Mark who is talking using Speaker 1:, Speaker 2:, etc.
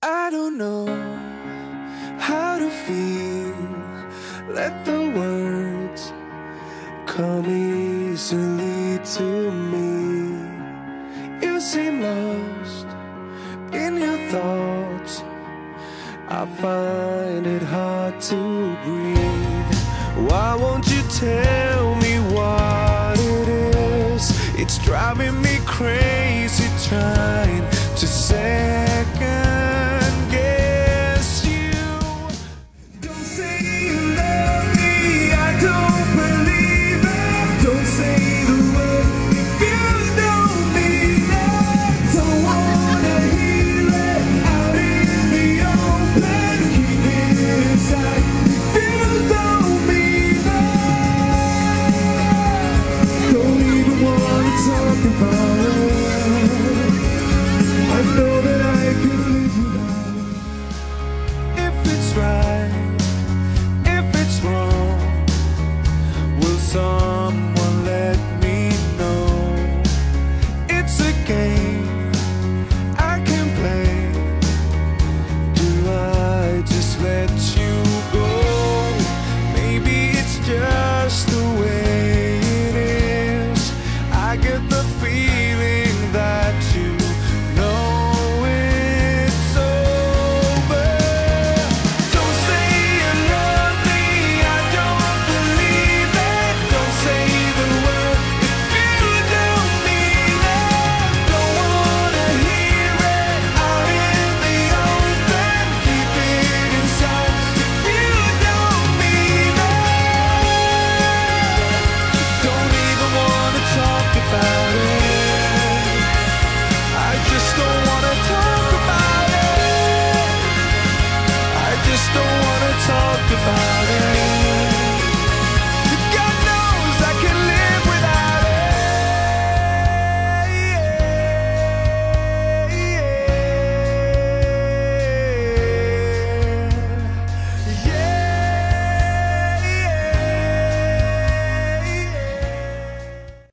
Speaker 1: I don't know how to feel. Let the words come easily to me. You seem lost in your thoughts. I find it hard to breathe. Why won't you tell me what it is? It's driving me crazy trying to say